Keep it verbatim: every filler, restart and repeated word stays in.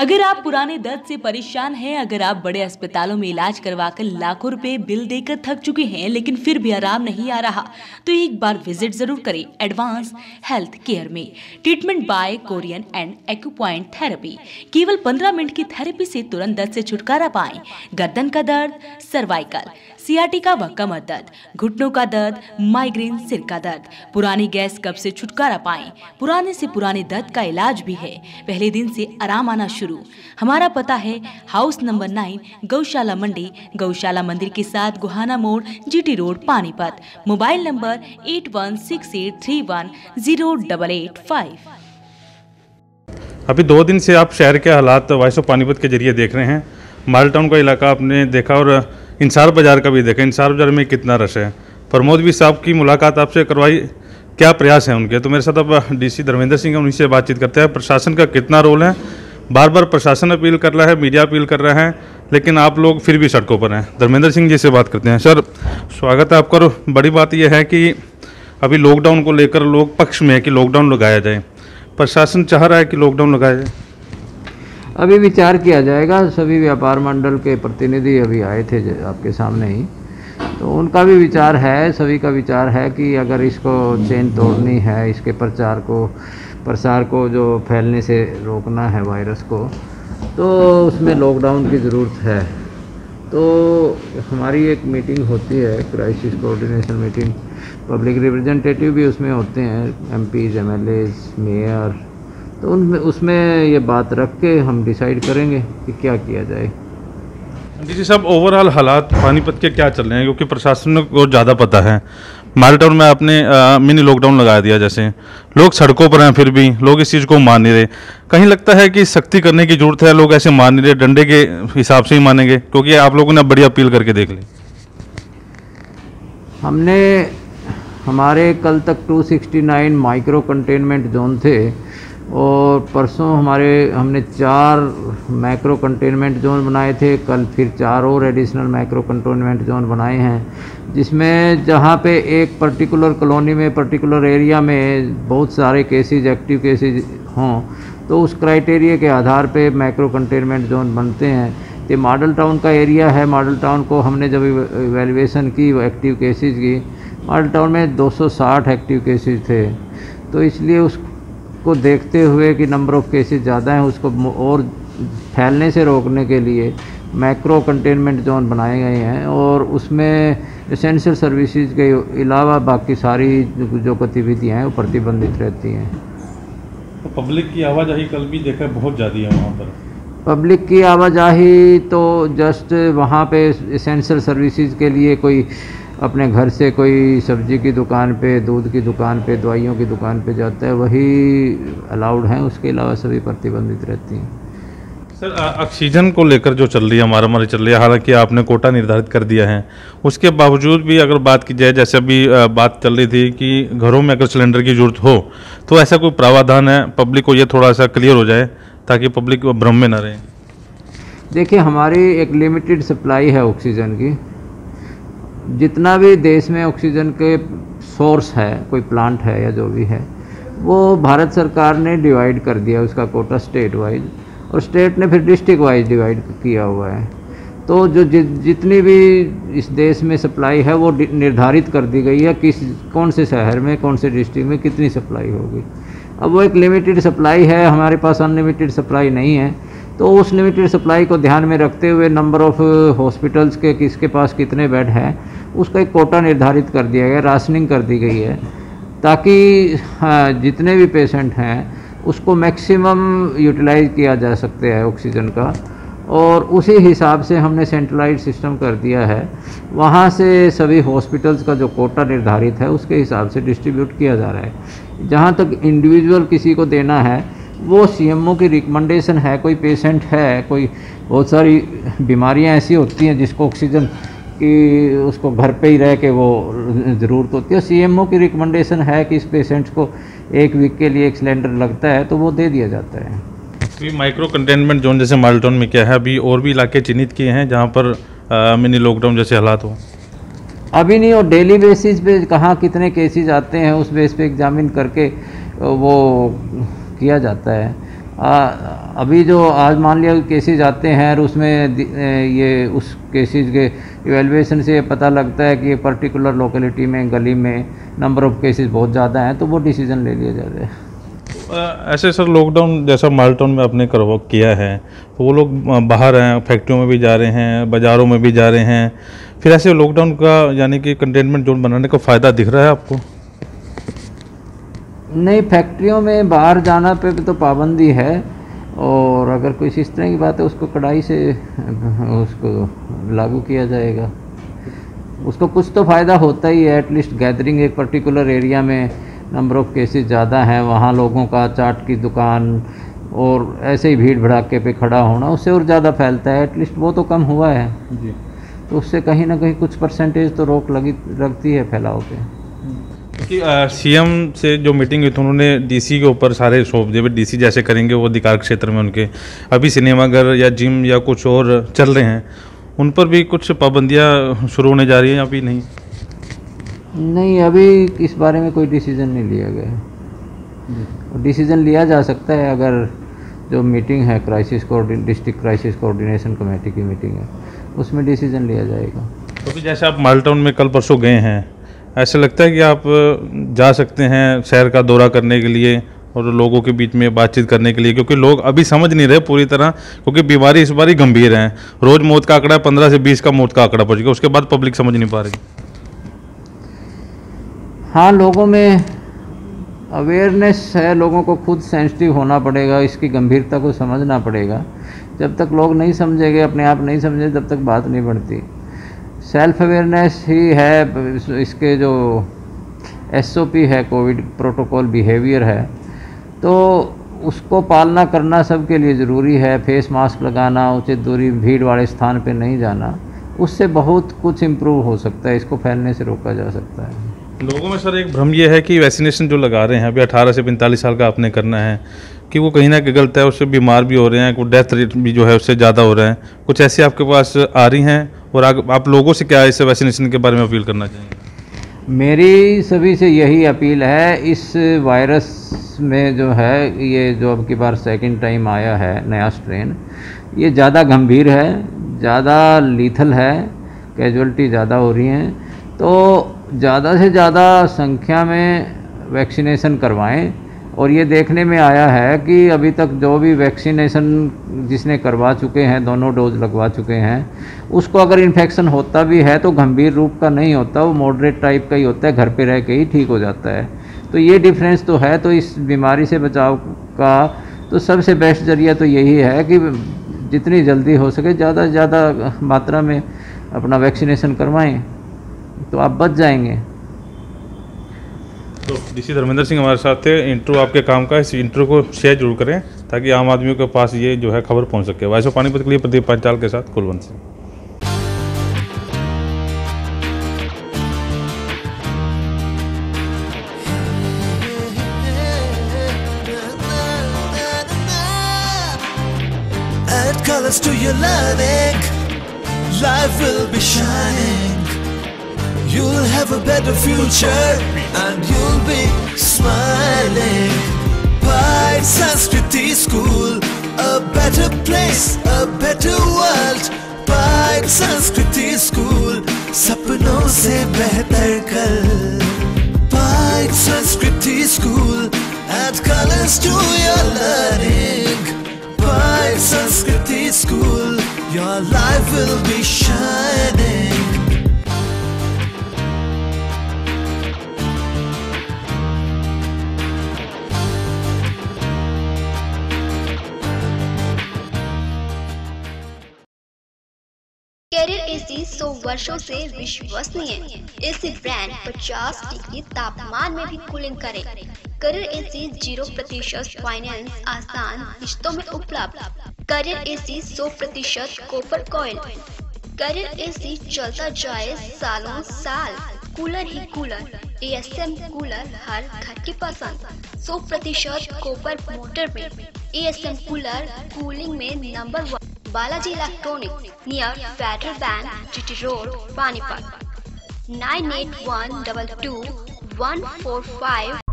अगर आप पुराने दर्द से परेशान हैं, अगर आप बड़े अस्पतालों में इलाज करवाकर लाखों रुपए बिल देकर थक चुके हैं लेकिन फिर भी आराम नहीं आ रहा, तो एक बार विजिट जरूर करें एडवांस हेल्थ केयर में। Treatment by Korean and acupoint therapy. केवल पंद्रह मिनट की थेरेपी से तुरंत दर्द से छुटकारा पाएं। गर्दन का दर्द, सर्वाइकल, सियाटिका व कमर दर्द, घुटनों का दर्द, माइग्रेन, सिर का दर्द, पुरानी गैस कब्ज से छुटकारा पाएं। पुराने से पुराने दर्द का इलाज भी है, पहले दिन से आराम आना शुरू। हमारा पता है हाउस नंबर नाइन, गौशाला मंडी, गौशाला मंदिर के साथ गुहाना मोड़, GT road, Panipat. Mobile number eight one six eight three one zero double eight five. अभी दो दिन से आप शहर के हालात वॉइस ऑफ पानीपत के जरिए देख रहे हैं। माल टाउन का इलाका आपने देखा और इंसार बाजार का भी देखा। इंसार बाजार में कितना रश है। प्रमोद भी साहब की मुलाकात आपसे करवाई, क्या प्रयास है उनके? तो मेरे साथ अब डीसी धर्मेंद्र सिंह हैं, उन्हीं से बातचीत करते हैं। प्रशासन का कितना रोल है? बार बार प्रशासन अपील कर रहा है, मीडिया अपील कर रहा है, लेकिन आप लोग फिर भी सड़कों पर हैं। धर्मेंद्र सिंह जी से बात करते हैं। सर, स्वागत है आपका। बड़ी बात यह है कि अभी लॉकडाउन को लेकर लोग पक्ष में है कि लॉकडाउन लगाया जाए। प्रशासन चाह रहा है कि लॉकडाउन लगाया जाए। अभी विचार किया जाएगा। सभी व्यापार मंडल के प्रतिनिधि अभी आए थे आपके सामने ही, तो उनका भी विचार है, सभी का विचार है कि अगर इसको चेन तोड़नी है, इसके प्रचार को प्रसार को जो फैलने से रोकना है वायरस को, तो उसमें लॉकडाउन की ज़रूरत है। तो हमारी एक मीटिंग होती है, crisis coordination meeting. Public representative भी उसमें होते हैं, एमपीज, एमएलएज, मेयर। तो उनमें उसमें ये बात रख के हम डिसाइड करेंगे कि क्या किया जाए। डीसी साहब, ओवरऑल हालात पानीपत के क्या चल रहे हैं? क्योंकि प्रशासन को ज़्यादा पता है। माल टाउन में आपने मिनी लॉकडाउन लगा दिया, जैसे लोग सड़कों पर हैं, फिर भी लोग इस चीज़ को मान नहीं रहे। कहीं लगता है कि सख्ती करने की जरूरत है, लोग ऐसे मान नहीं रहे, डंडे के हिसाब से ही मानेंगे? क्योंकि आप लोगों ने बड़ी अपील करके देख ली। हमने हमारे कल तक दो सौ उनहत्तर माइक्रो कंटेनमेंट जोन थे और परसों हमारे हमने चार मैक्रो कंटेनमेंट जोन बनाए थे। कल फिर चार और एडिशनल मैक्रो कंटेनमेंट जोन बनाए हैं, जिसमें जहाँ पे एक पर्टिकुलर कॉलोनी में, पर्टिकुलर एरिया में बहुत सारे केसेस, एक्टिव केसेस हों, तो उस क्राइटेरिया के आधार पे मैक्रो कंटेनमेंट जोन बनते हैं। ये मॉडल टाउन का एरिया है। मॉडल टाउन को हमने जब इवैल्यूएशन की एक्टिव केसेस की, मॉडल टाउन में दो सौ साठ एक्टिव केसेस थे। तो इसलिए उस को देखते हुए कि नंबर ऑफ़ केसेस ज़्यादा हैं, उसको और फैलने से रोकने के लिए मैक्रो कंटेनमेंट जोन बनाए गए हैं और उसमें एसेंशियल सर्विसेज के अलावा बाकी सारी जो गतिविधियाँ हैं वो प्रतिबंधित रहती हैं। तो पब्लिक की आवाजाही कल भी देखा बहुत ज़्यादा है वहाँ पर। पब्लिक की आवाजाही तो जस्ट वहाँ पे एसेंशियल सर्विसेज के लिए कोई अपने घर से कोई सब्जी की दुकान पे, दूध की दुकान पे, दवाइयों की दुकान पे जाता है, वही अलाउड हैं। उसके अलावा सभी प्रतिबंधित रहती हैं। सर, ऑक्सीजन को लेकर जो चल रही है हमारा हमारी चल रही है, हालांकि आपने कोटा निर्धारित कर दिया है, उसके बावजूद भी अगर बात की जाए, जैसे अभी बात चल रही थी कि घरों में अगर सिलेंडर की जरूरत हो तो ऐसा कोई प्रावधान है? पब्लिक को ये थोड़ा सा क्लियर हो जाए ताकि पब्लिक भ्रम में न रहे। देखिए, हमारी एक लिमिटेड सप्लाई है ऑक्सीजन की। जितना भी देश में ऑक्सीजन के सोर्स है, कोई प्लांट है या जो भी है, वो भारत सरकार ने डिवाइड कर दिया उसका कोटा स्टेट वाइज, और स्टेट ने फिर डिस्ट्रिक्ट वाइज डिवाइड किया हुआ है। तो जो जि, जितनी भी इस देश में सप्लाई है वो निर्धारित कर दी गई है, किस कौन से शहर में, कौन से डिस्ट्रिक्ट में कितनी सप्लाई होगी। अब वो एक लिमिटेड सप्लाई है, हमारे पास अनलिमिटेड सप्लाई नहीं है। तो उस लिमिटेड सप्लाई को ध्यान में रखते हुए नंबर ऑफ़ हॉस्पिटल्स के किसके पास कितने बेड हैं, उसका एक कोटा निर्धारित कर दिया गया, राशनिंग कर दी गई है, ताकि हाँ, जितने भी पेशेंट हैं उसको मैक्सिमम यूटिलाइज किया जा सकते हैं ऑक्सीजन का। और उसी हिसाब से हमने सेंट्रलाइज सिस्टम कर दिया है। वहाँ से सभी हॉस्पिटल्स का जो कोटा निर्धारित है उसके हिसाब से डिस्ट्रीब्यूट किया जा रहा है। जहाँ तक इंडिविजुअल किसी को देना है, वो सीएमओ की रिकमेंडेशन है। कोई पेशेंट है, कोई बहुत सारी बीमारियां ऐसी होती हैं जिसको ऑक्सीजन की उसको घर पे ही रह के वो ज़रूरत होती है, सीएमओ की रिकमेंडेशन है कि इस पेशेंट को एक वीक के लिए एक सिलेंडर लगता है, तो वो दे दिया जाता है। अभी माइक्रो कंटेनमेंट जोन जैसे माल टाउन में क्या है, अभी और भी इलाके चिन्हित किए हैं जहाँ पर आ, मिनी लॉकडाउन जैसे हालात हो? अभी नहीं, और डेली बेसिस पे कहाँ कितने केसेस आते हैं उस बेस पे एग्जामिन करके वो किया जाता है। आ, अभी जो आज मान लिया केसेज आते हैं और उसमें ये उस केसेज के इवेलुएशन से पता लगता है कि एक पर्टिकुलर लोकेलिटी में गली में नंबर ऑफ केसेस बहुत ज़्यादा हैं, तो वो डिसीजन ले लिया जाता है। ऐसे सर लॉकडाउन जैसा माल टाउन में आपने करवा किया है, तो वो लोग बाहर हैं, फैक्ट्रियों में भी जा रहे हैं, बाज़ारों में भी जा रहे हैं, फिर ऐसे लॉकडाउन का यानी कि कंटेनमेंट जोन बनाने का फ़ायदा दिख रहा है आपको? नहीं, फैक्ट्रियों में बाहर जाना पे तो पाबंदी है, और अगर कोई इस तरह की बात है उसको कड़ाई से उसको लागू किया जाएगा। उसको कुछ तो फ़ायदा होता ही है, एटलीस्ट गैदरिंग एक पर्टिकुलर एरिया में नंबर ऑफ केसेस ज़्यादा हैं, वहाँ लोगों का चाट की दुकान और ऐसे ही भीड़ भड़ाके पे खड़ा होना उससे और ज़्यादा फैलता है, एटलीस्ट वो तो कम हुआ है जी। तो उससे कहीं ना कहीं कुछ परसेंटेज तो रोक लगी रखती है फैलाव पे। कि सीएम से जो मीटिंग हुई थी उन्होंने डीसी के ऊपर सारे सौंप दिए, डीसी जैसे करेंगे वो अधिकार क्षेत्र में उनके। अभी सिनेमाघर या जिम या कुछ और चल रहे हैं, उन पर भी कुछ पाबंदियां शुरू होने जा रही हैं, अभी नहीं? नहीं, अभी इस बारे में कोई डिसीजन नहीं लिया गया। डिसीजन लिया जा सकता है अगर जो मीटिंग है crisis coordination district crisis coordination committee की मीटिंग है, उसमें डिसीजन लिया जाएगा। तो भी जैसे आप माल टाउन में कल परसों गए हैं, ऐसा लगता है कि आप जा सकते हैं शहर का दौरा करने के लिए और लोगों के बीच में बातचीत करने के लिए, क्योंकि लोग अभी समझ नहीं रहे पूरी तरह, क्योंकि बीमारी इस बार ही गंभीर है। रोज़ मौत का आंकड़ा पंद्रह से बीस का मौत का आंकड़ा पहुँच गया, उसके बाद पब्लिक समझ नहीं पा रही। हाँ, लोगों में अवेयरनेस है, लोगों को खुद सेंसिटिव होना पड़ेगा, इसकी गंभीरता को समझना पड़ेगा। जब तक लोग नहीं समझेंगे, अपने आप नहीं समझे, तब तक बात नहीं बढ़ती। सेल्फ अवेयरनेस ही है इसके जो एसओपी है, कोविड प्रोटोकॉल बिहेवियर है, तो उसको पालना करना सबके लिए ज़रूरी है। फेस मास्क लगाना, उचित दूरी, भीड़ वाले स्थान पे नहीं जाना, उससे बहुत कुछ इम्प्रूव हो सकता है, इसको फैलने से रोका जा सकता है। लोगों में सर एक भ्रम ये है कि वैक्सीनेशन जो लगा रहे हैं अभी अठारह से पैंतालीस साल का आपने करना है, कि वो कहीं ना कहीं गलत है, उससे बीमार भी हो रहे हैं, कुछ डेथ रेट भी जो है उससे ज़्यादा हो रहा है। कुछ ऐसे आपके पास आ रही हैं, और आप लोगों से क्या इस वैक्सीनेशन के बारे में अपील करना चाहेंगे? मेरी सभी से यही अपील है, इस वायरस में जो है ये जो अब की बार सेकंड टाइम आया है नया स्ट्रेन, ये ज़्यादा गंभीर है, ज़्यादा लीथल है, कैजुअलिटी ज़्यादा हो रही हैं, तो ज़्यादा से ज़्यादा संख्या में वैक्सीनेशन करवाएं। और ये देखने में आया है कि अभी तक जो भी वैक्सीनेशन जिसने करवा चुके हैं, दोनों डोज लगवा चुके हैं, उसको अगर इन्फेक्शन होता भी है तो गंभीर रूप का नहीं होता, वो मॉडरेट टाइप का ही होता है, घर पे रह के ही ठीक हो जाता है। तो ये डिफरेंस तो है। तो इस बीमारी से बचाव का तो सबसे बेस्ट जरिया तो यही है कि जितनी जल्दी हो सके ज़्यादा से ज़्यादा मात्रा में अपना वैक्सीनेशन करवाएं, तो आप बच जाएंगे। तो डीसी धर्मेंद्र सिंह हमारे साथ थे। इंट्रो आपके काम का, इस इंट्रो को शेयर जरूर करें ताकि आम आदमियों के पास ये जो है खबर पहुंच सके। वॉइस ऑफ पानीपत के लिए प्रदीप पंचाल के साथ Kulwant Singh. Add colors to your learning, life will be shining. You'll have a better future and you'll be smiling. Pride Sanskriti School, a better place, a better world. Pride Sanskriti School, सपनों से बेहतर कल. Pride Sanskriti School, add colors to your learning. Pride Sanskriti School, your life will be shining. Carrier AC सौ वर्षों से विश्वसनीय। AC brand पचास degree तापमान में भी कूलिंग करे। कैरियर एसी जीरो प्रतिशत फाइनेंस आसान किश्तों में उपलब्ध। कैरियर एसी सौ प्रतिशत कॉपर कॉइल। कैरियर एसी चलता जाए सालों साल। कूलर ही कूलर, एएसएम कूलर हर घर की पसंद। सौ प्रतिशत कॉपर मोटर में एएसएम कूलर कूलिंग में number one. Balaji electronic near Federal bank, GT road, Panipat. Nine eight one double two one four five